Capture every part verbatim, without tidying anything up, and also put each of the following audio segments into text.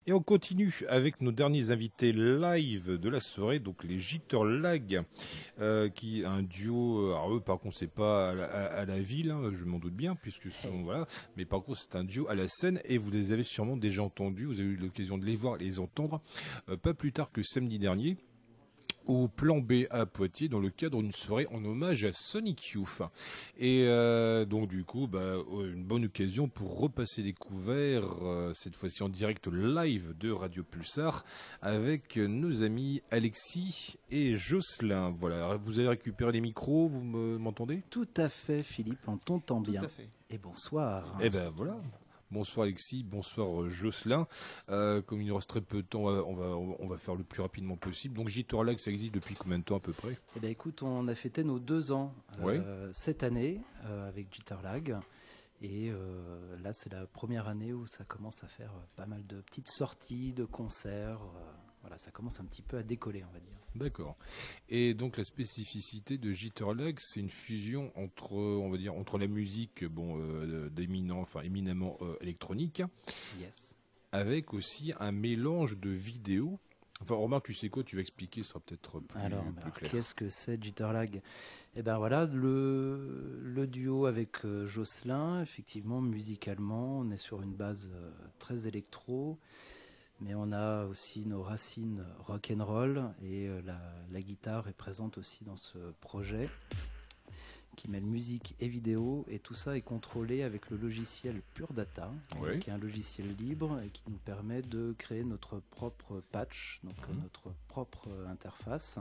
Et on continue avec nos derniers invités live de la soirée, donc les Jitterlag, euh, qui est un duo. Alors eux, par contre, c'est pas à la, à la ville, hein, je m'en doute bien, puisque sont, hey. Voilà. Mais par contre, c'est un duo à la scène et vous les avez sûrement déjà entendus. Vous avez eu l'occasion de les voir et les entendre, euh, pas plus tard que samedi dernier, au Plan B à Poitiers, dans le cadre d'une soirée en hommage à Sonic Youth. Et euh, donc du coup, bah, une bonne occasion pour repasser les couverts, euh, cette fois-ci en direct live de Radio Pulsar, avec nos amis Alexis et Jocelyn. Voilà, vous avez récupéré les micros, vous m'entendez ? Tout à fait, Philippe, on t'entend bien. Tout à fait. Et bonsoir. Et ben voilà. Bonsoir Alexis, bonsoir Jocelyn. Euh, comme il nous reste très peu de temps, on va, on va faire le plus rapidement possible. Donc Jitterlag, ça existe depuis combien de temps à peu près ? Eh bien écoute, on a fêté nos deux ans ouais. euh, cette année euh, avec Jitterlag. Et euh, là, c'est la première année où ça commence à faire pas mal de petites sorties, de concerts. Euh, voilà, ça commence un petit peu à décoller, on va dire. D'accord. Et donc la spécificité de Jitterlag, c'est une fusion entre, on va dire, entre la musique, bon, euh, d'éminent, enfin éminemment euh, électronique, yes. avec aussi un mélange de vidéos. Enfin, Romain, tu sais quoi, tu vas expliquer, ça sera peut-être plus, alors, plus alors, clair. Qu'est-ce que c'est Jitterlag ? Eh bien voilà, le, le duo avec euh, Jocelyn, effectivement, musicalement, on est sur une base euh, très électro. Mais on a aussi nos racines rock'n'roll et euh, la, la guitare est présente aussi dans ce projet qui mêle musique et vidéo, et tout ça est contrôlé avec le logiciel Pure Data, oui. qui est un logiciel libre et qui nous permet de créer notre propre patch, donc mmh. notre propre interface.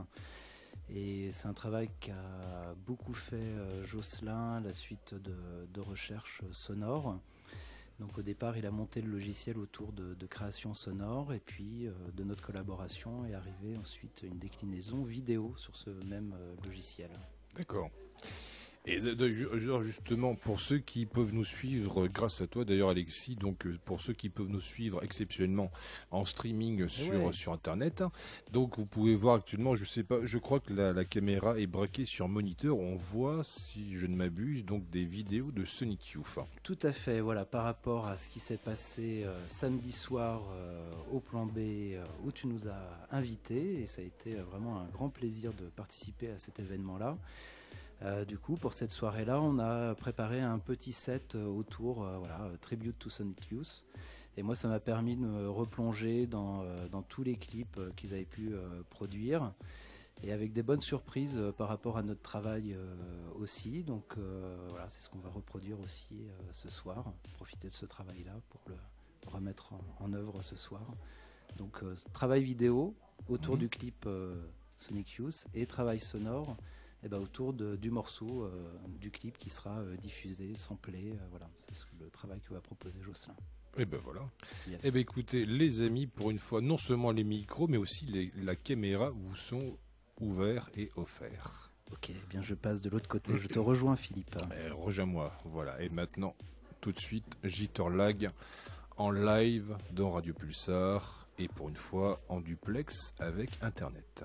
Et c'est un travail qu'a beaucoup fait euh, Jocelyn à la suite de, de recherches sonores. Donc au départ, il a monté le logiciel autour de, de création sonore, et puis euh, de notre collaboration est arrivée ensuite une déclinaison vidéo sur ce même euh, logiciel. D'accord. Et de, de, justement, pour ceux qui peuvent nous suivre, grâce à toi d'ailleurs Alexis, donc pour ceux qui peuvent nous suivre exceptionnellement en streaming sur, ouais. sur Internet, donc vous pouvez voir actuellement, je sais pas, je crois que la, la caméra est braquée sur moniteur, on voit, si je ne m'abuse, donc des vidéos de Sonic Youth. Tout à fait, voilà, par rapport à ce qui s'est passé euh, samedi soir euh, au Plan B euh, où tu nous as invités, et ça a été vraiment un grand plaisir de participer à cet événement-là. Euh, du coup, pour cette soirée-là, on a préparé un petit set euh, autour, euh, voilà, euh, Tribute to Sonic Youth. Et moi, ça m'a permis de me replonger dans, euh, dans tous les clips euh, qu'ils avaient pu euh, produire, et avec des bonnes surprises euh, par rapport à notre travail euh, aussi. Donc euh, voilà, c'est ce qu'on va reproduire aussi euh, ce soir, profiter de ce travail-là pour le remettre en, en œuvre ce soir. Donc euh, travail vidéo autour mmh. du clip euh, Sonic Youth, et travail sonore et ben autour de, du morceau, euh, du clip qui sera euh, diffusé, samplé. Euh, voilà, c'est ce, le travail que va proposer Jocelyn. Et ben voilà. Yes. Et ben écoutez, les amis, pour une fois, non seulement les micros, mais aussi les, la caméra vous sont ouverts et offerts. Ok, eh bien je passe de l'autre côté. Je te rejoins, Philippe. Eh, rejoins-moi, voilà. Et maintenant, tout de suite, Jitterlag en live dans Radio Pulsar, et pour une fois en duplex avec Internet.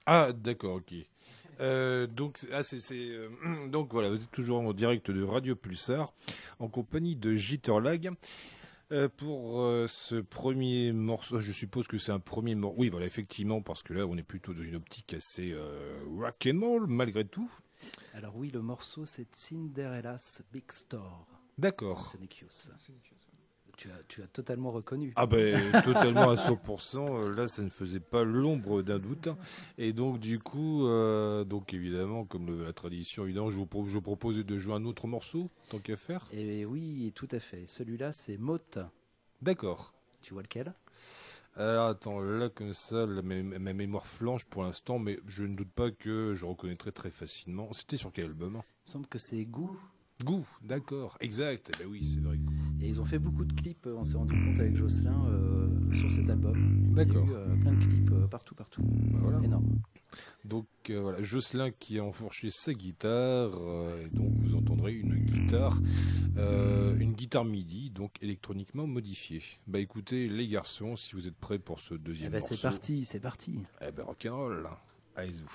Ah, d'accord, ok. Euh, donc, ah, c'est, c'est, euh, donc voilà, vous êtes toujours en direct de Radio Pulsar, en compagnie de Jitterlag. Euh, pour euh, ce premier morceau, je suppose que c'est un premier morceau. Oui, voilà, effectivement, parce que là, on est plutôt dans une optique assez euh, rock and roll, malgré tout. Alors oui, le morceau, c'est Cinderella's Big Store. D'accord. Sonic Youth. Tu as, tu as totalement reconnu. Ah ben, totalement à cent pour cent. euh, Là, ça ne faisait pas l'ombre d'un doute. Et donc, du coup, euh, donc évidemment, comme le- la tradition, évidemment, je vous, pro- je vous propose de jouer un autre morceau, tant qu'à faire. Et oui, tout à fait. Celui-là, c'est Motte. D'accord. Tu vois lequel? Alors, attends, là, comme ça, la- ma, ma mémoire flanche pour l'instant, mais je ne doute pas que je reconnaîtrai très facilement. C'était sur quel album? Il me semble que c'est Goût. Goût, d'accord, exact. Eh ben oui, c'est vrai. Goût. Et ils ont fait beaucoup de clips, on s'est rendu compte avec Jocelyn, euh, sur cet album. D'accord. Il y a eu euh, plein de clips euh, partout, partout. Ben voilà. Énorme. Donc euh, voilà, Jocelyn qui a enfourché sa guitare, euh, et donc vous entendrez une guitare, euh, une guitare MIDI, donc électroniquement modifiée. Bah écoutez les garçons, si vous êtes prêts pour ce deuxième Eh ben, morceau. c'est parti, c'est parti. Eh ben rock'n'roll, allez-y.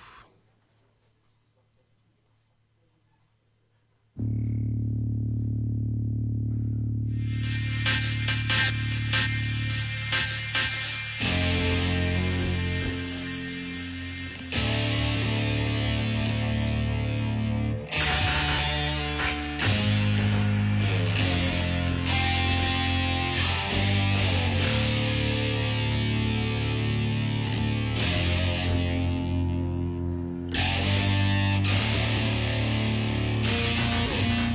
Thank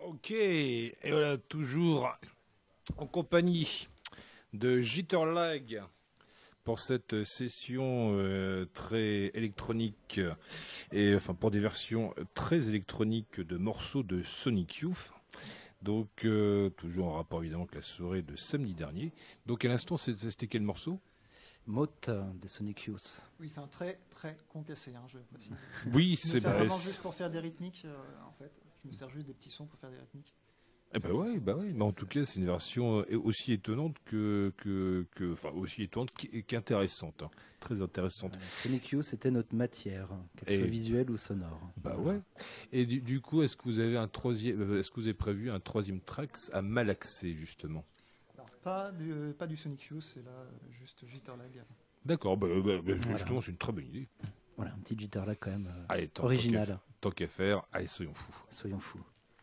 Ok, et voilà, toujours en compagnie de Jitterlag pour cette session euh, très électronique, et enfin pour des versions très électroniques de morceaux de Sonic Youth. Donc, euh, toujours en rapport évidemment avec la soirée de samedi dernier. Donc, à l'instant, c'était quel morceau? Motte euh, des Sonic Youth. Oui, enfin très très concassé, hein, je précise. Oui, Je me c'est sers bah, vraiment c'est- juste pour faire des rythmiques, euh, en fait. Je me sers juste des petits sons pour faire des rythmiques. Eh ben ouais, bah ouais. Mais en tout cas, c'est une version euh, aussi étonnante que, que, que, enfin aussi étonnante qu'- qu'intéressante, hein. Très intéressante. Euh, Sonic Youth, c'était notre matière, hein, qu'elle Et- soit visuelle ou sonore. Bah Voilà. ouais. Et du, du coup, est-ce que vous avez un troisième, euh, est-ce que vous avez prévu un troisième track à malaxer justement? Alors, pas du, pas du Sonic Youth, c'est là euh, juste Jitterlag. D'accord. Bah, bah, bah, Voilà. justement, c'est une très bonne idée. Voilà, un petit guitar là quand même euh, Allez, tant, original. tant qu'à- tant qu'à faire, allez, soyons fous. Soyons fous.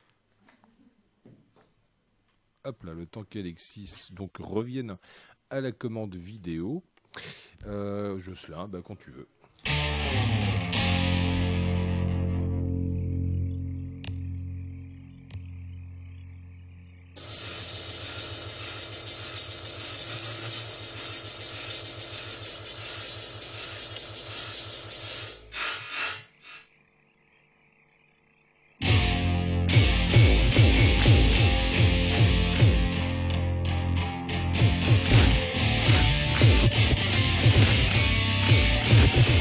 Hop là, le temps qu'Alexis donc revienne à la commande vidéo. Euh, Jocelyn, bah, quand tu veux. Thank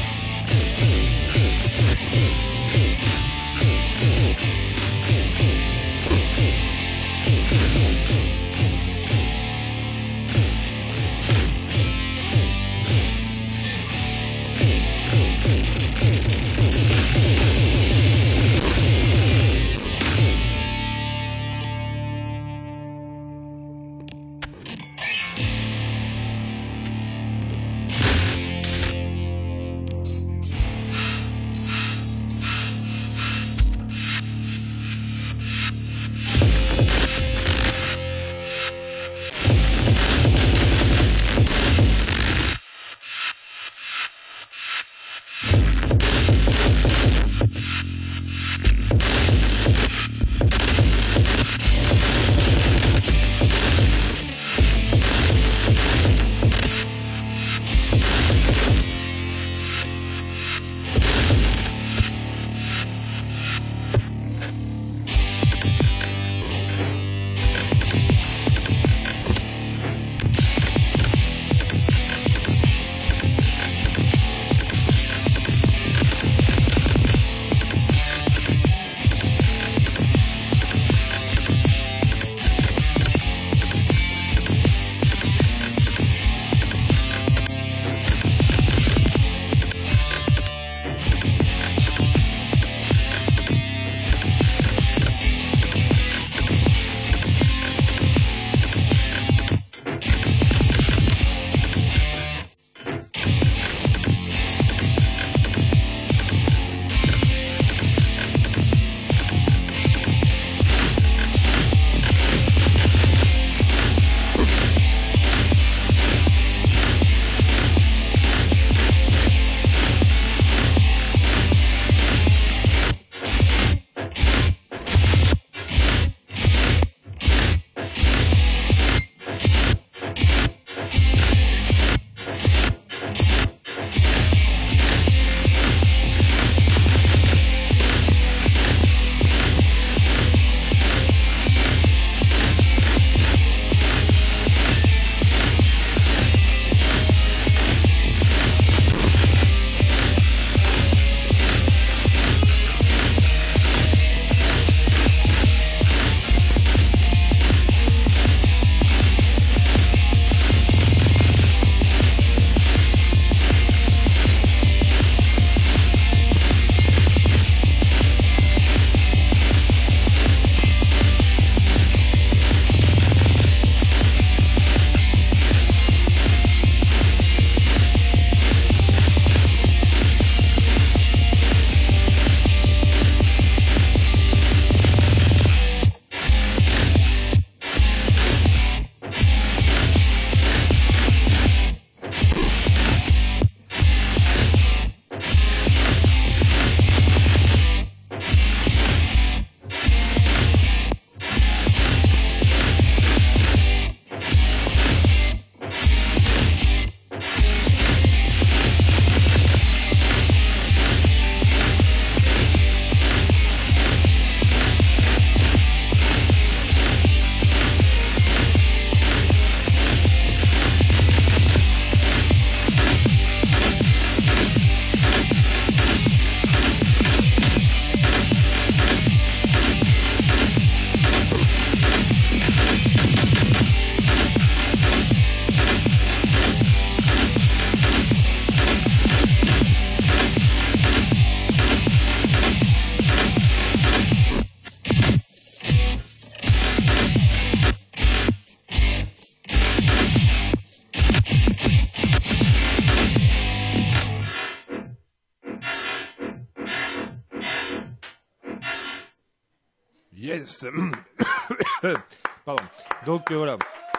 Yes. Pardon. Donc euh, voilà.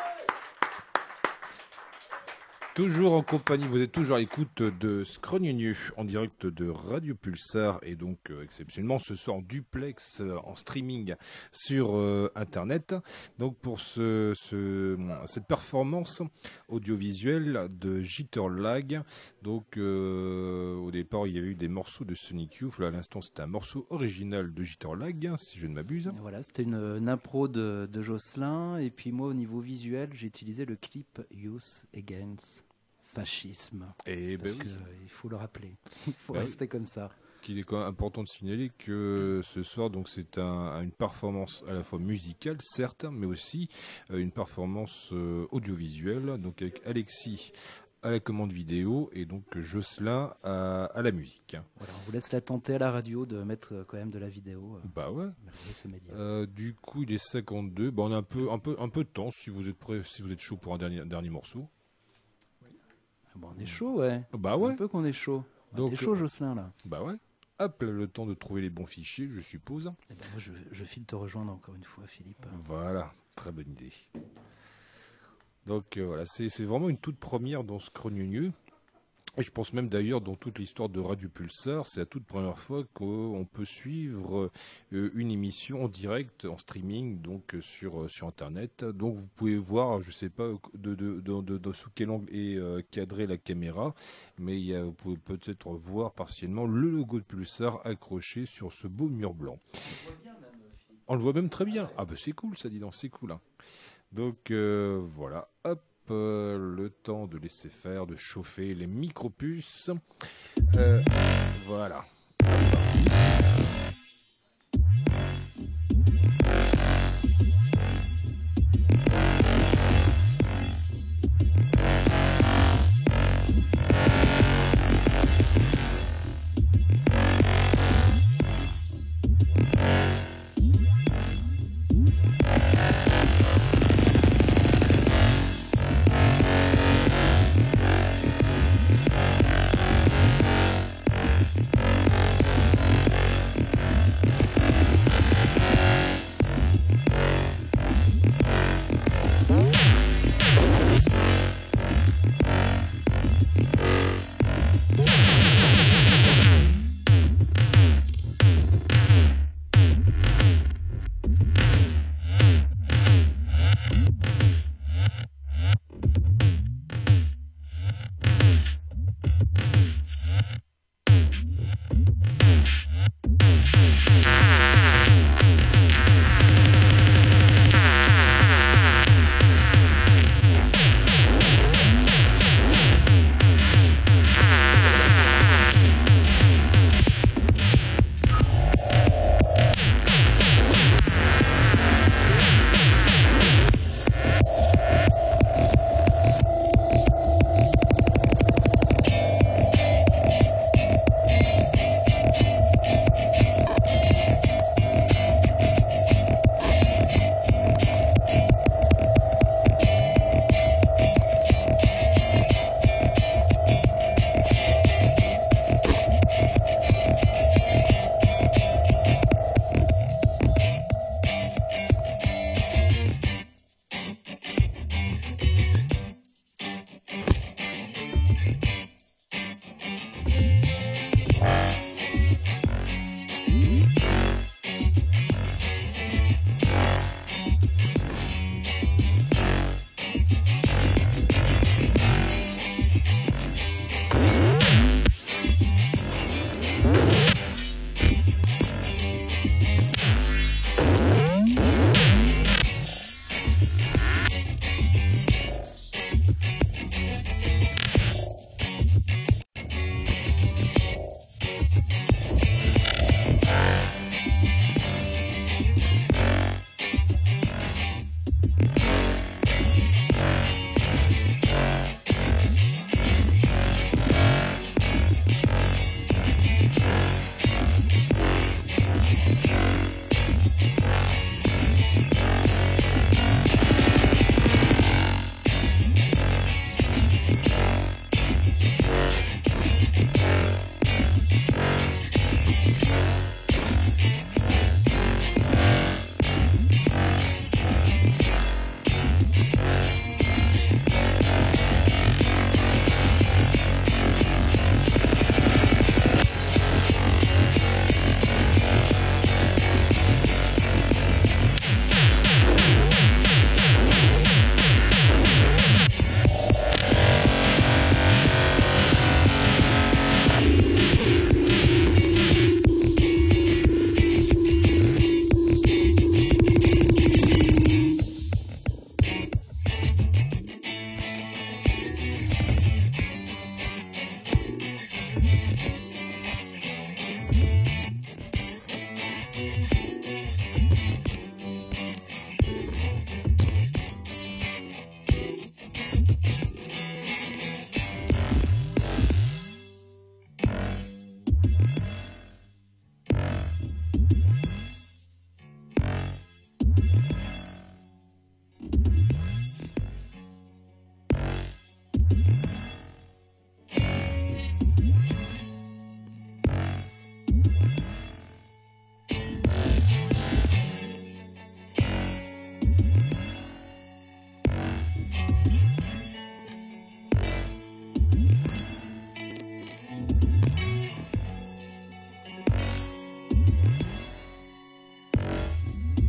Toujours en compagnie, vous êtes toujours à l'écoute de Scrogneux en direct de Radio Pulsar et donc euh, exceptionnellement ce soir en duplex euh, en streaming sur euh, internet. Donc pour ce, ce, cette performance audiovisuelle de Jitter Lag, donc euh, au départ il y avait eu des morceaux de Sonic Youth, là à l'instant c'était un morceau original de Jitter Lag si je ne m'abuse. Voilà, c'était une, une impro de, de Jocelyn et puis moi au niveau visuel j'ai utilisé le clip Youth Against Fascisme. Et parce ben qu'il oui. faut le rappeler, il faut Ben rester oui. comme ça. Ce qu'il est quand même important de signaler que ce soir, donc c'est un, une performance à la fois musicale, certes, mais aussi euh, une performance euh, audiovisuelle, donc avec Alexis à la commande vidéo et donc Jocelyn à, à la musique. Voilà, on vous laisse la tenter à la radio de mettre euh, quand même de la vidéo. Euh, bah ouais. Malgré ces médias. Euh, du coup, il est cinquante-deux. Bah, on a un peu, un peu, un peu de temps si vous êtes prêts, si vous êtes chaud pour un dernier, un dernier morceau. Bon, on est chaud, ouais. Bah ouais. Un peu qu'on est chaud. Donc, t'es chaud, Jocelyn, là. Bah ouais. Hop, là, le temps de trouver les bons fichiers, je suppose. Eh ben, moi, je, je file te rejoindre encore une fois, Philippe. Voilà, très bonne idée. Donc euh, voilà, c'est, c'est vraiment une toute première dans Scrogneux. Et je pense même d'ailleurs dans toute l'histoire de Radio Pulsar, c'est la toute première fois qu'on peut suivre euh, une émission en direct, en streaming, donc euh, sur sur internet. Donc vous pouvez voir, je sais pas de, de, de, de, de sous quel angle est euh, cadrée la caméra, mais il y a, vous pouvez peut-être voir partiellement le logo de Pulsar accroché sur ce beau mur blanc. On le voit bien même, Philippe. On le voit même très bien. Ah bah c'est cool, ça dit donc, c'est cool. Hein. Donc euh, voilà, hop. Euh, le temps de laisser faire, de chauffer les micro-puces. Euh, voilà.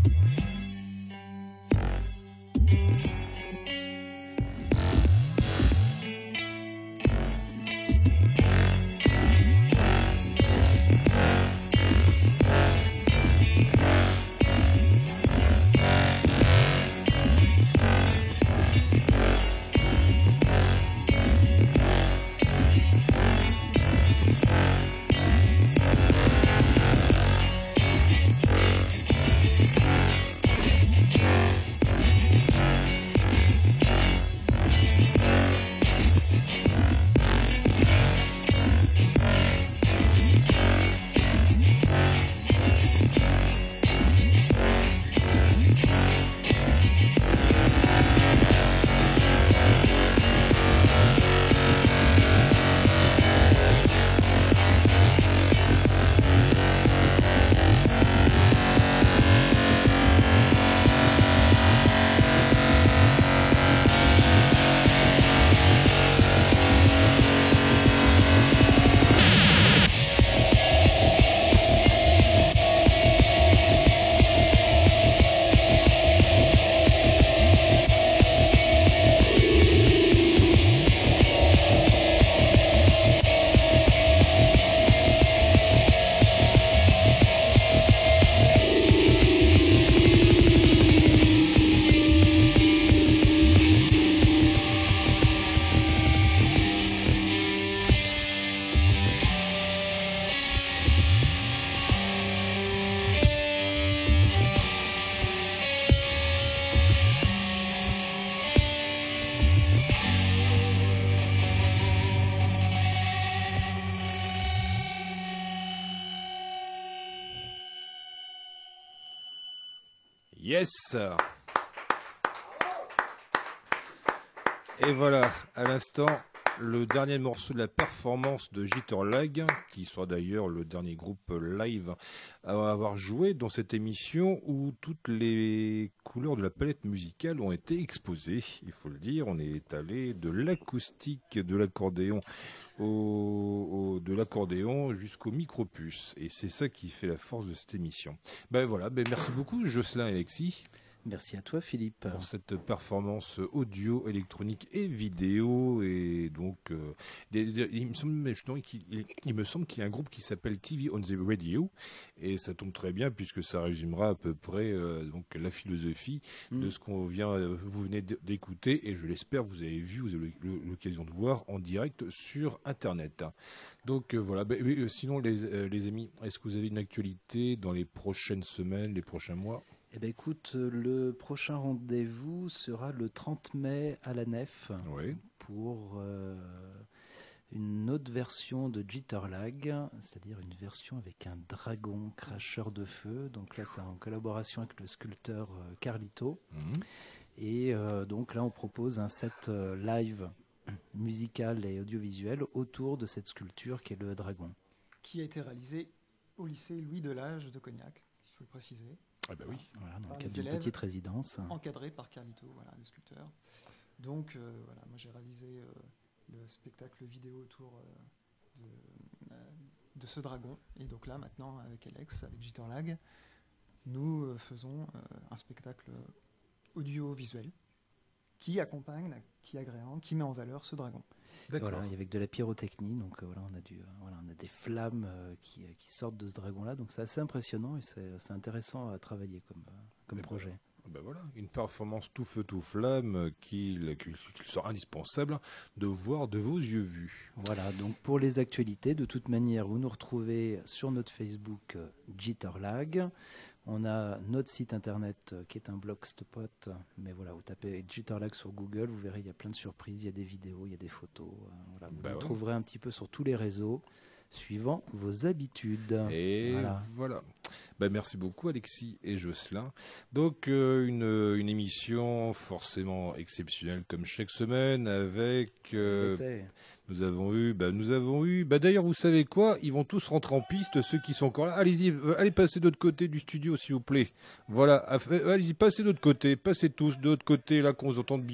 Yes. Et voilà, à l'instant, le dernier morceau de la performance de Jitterlag, qui sera d'ailleurs le dernier groupe live à avoir joué dans cette émission où toutes les couleurs de la palette musicale ont été exposées, il faut le dire. On est allé de l'acoustique, de l'accordéon, au, au, de l'accordéon jusqu'au micropuce. Et c'est ça qui fait la force de cette émission. Ben voilà, ben merci beaucoup Jocelyn et Alexis. Merci à toi Philippe. Pour cette performance audio, électronique et vidéo. Et donc, euh, des, des, il, me semble, il, il me semble qu'il y a un groupe qui s'appelle T V on the Radio. Et ça tombe très bien puisque ça résumera à peu près euh, donc, la philosophie mmh. de ce qu'on vient, vous venez d'écouter. Et je l'espère, vous avez vu, vous avez l'occasion de voir en direct sur Internet. Donc euh, voilà. Ben, euh, sinon, les, euh, les amis, est-ce que vous avez une actualité dans les prochaines semaines, les prochains mois ? Eh bien, écoute, le prochain rendez-vous sera le trente mai à la Nef oui. pour euh, une autre version de Jitterlag, c'est-à-dire une version avec un dragon cracheur de feu. Donc là, c'est en collaboration avec le sculpteur euh, Carlito. Mmh. Et euh, donc là, on propose un set euh, live musical et audiovisuel autour de cette sculpture qui est le dragon. Qui a été réalisé au lycée Louis Delage de Cognac, il faut le préciser. Ah bah oui. Voilà, dans le cadre d'une petite résidence. Encadré par Carlito, voilà, le sculpteur. Donc euh, voilà, moi j'ai réalisé euh, le spectacle vidéo autour euh, de, euh, de ce dragon. Et donc là maintenant avec Alex, avec Jitterlag, nous euh, faisons euh, un spectacle audiovisuel qui accompagne, qui agrémente, qui met en valeur ce dragon. Voilà, et avec de la pyrotechnie, donc euh, voilà, on a du, euh, voilà, on a des flammes euh, qui, euh, qui sortent de ce dragon-là, donc c'est assez impressionnant et c'est, c'est intéressant à travailler comme, euh, comme et projet. Ben, ben voilà, une performance tout feu tout flamme qu'il, qu'il, qu'il sera indispensable de voir de vos yeux vus. Voilà, donc pour les actualités, de toute manière, vous nous retrouvez sur notre Facebook euh, Jitterlag. On a notre site internet euh, qui est un blogspot, mais voilà, vous tapez Jitterlag sur Google, vous verrez, il y a plein de surprises, il y a des vidéos, il y a des photos. Euh, voilà, vous ben nous ouais. trouverez un petit peu sur tous les réseaux, suivant vos habitudes. Et voilà. voilà. Ben, merci beaucoup Alexis et Jocelyn. Donc euh, une, une émission forcément exceptionnelle comme chaque semaine avec euh, nous avons eu ben, nous avons eu ben, d'ailleurs vous savez quoi, ils vont tous rentrer en piste ceux qui sont encore là. Allez-y, euh, allez passer de l'autre côté du studio s'il vous plaît. Voilà, allez-y, passez de l'autre côté, passez tous de l'autre côté là qu'on vous entende bien.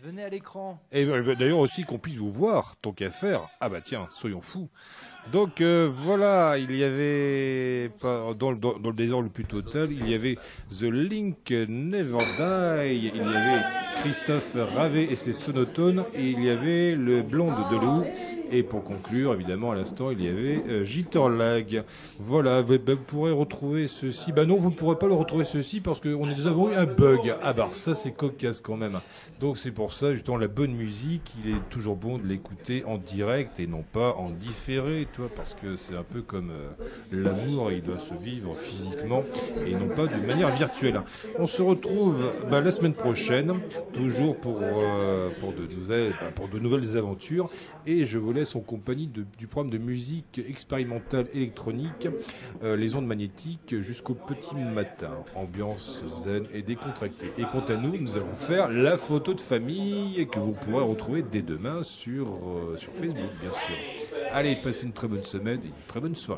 Venez à l'écran. Et d'ailleurs aussi qu'on puisse vous voir, tant qu'à faire. Ah bah tiens, soyons fous. Donc euh, voilà, il y avait, dans le, dans, dans le désordre le plus total, il y avait The Link Never Die, il y avait Christophe Ravet et ses sonotones, et il y avait le Blonde de Loup. Et pour conclure, évidemment, à l'instant, il y avait euh, Jitterlag. Voilà, vous, bah, vous pourrez retrouver ceci. Bah non, vous ne pourrez pas le retrouver ceci parce que on nous avons eu un bug. Ah bah ça, c'est cocasse quand même. Donc c'est pour ça, justement, la bonne musique, il est toujours bon de l'écouter en direct et non pas en différé, toi, parce que c'est un peu comme euh, l'amour, il doit se vivre physiquement et non pas de manière virtuelle. On se retrouve bah, la semaine prochaine, toujours pour, euh, pour, de nouvelles, bah, pour de nouvelles aventures. Et je vous laisse en compagnie de, du programme de musique expérimentale électronique, euh, les ondes magnétiques, jusqu'au petit matin. Ambiance zen et décontractée. Et quant à nous, nous allons faire la photo de famille que vous pourrez retrouver dès demain sur, euh, sur Facebook, bien sûr. Allez, passez une très bonne semaine et une très bonne soirée.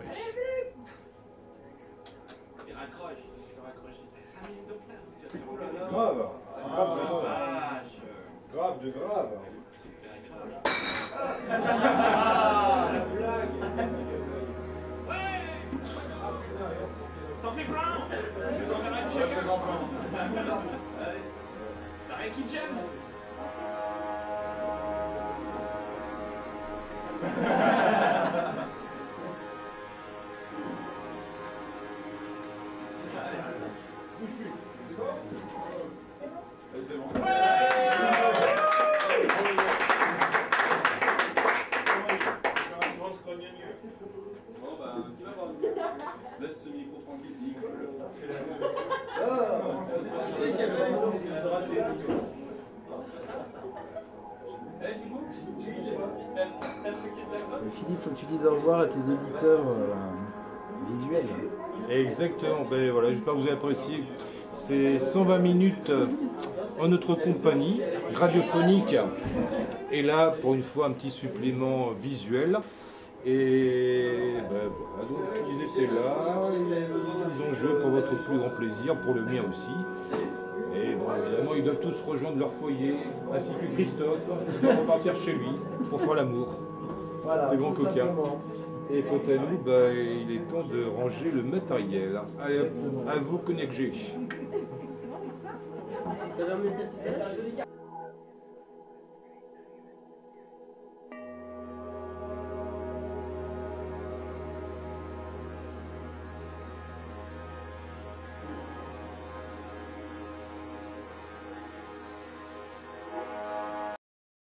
Grave, grave, grave de grave. T'en fais plein. T'en verras une chacun. T'as rien qui te gêne. C'est bon. Laisse ce micro tranquille, Nicole. Tu sais qu'il y avait un qui s'est hydraté. Philippe, faut que tu dises au revoir à tes auditeurs euh, visuels. Exactement, ben voilà, j'espère que vous avez apprécié ces cent vingt minutes en notre compagnie radiophonique. Et là, pour une fois, un petit supplément visuel. Et ben voilà, donc ils étaient là, ils ont joué pour votre plus grand plaisir, pour le mien aussi. Et bon, évidemment, ils doivent tous rejoindre leur foyer, ainsi que Christophe, qui doit repartir chez lui pour faire l'amour. Voilà, c'est bon coquin. Et quant à nous, bah, il est temps de ranger le matériel. Allez, à vous connecter.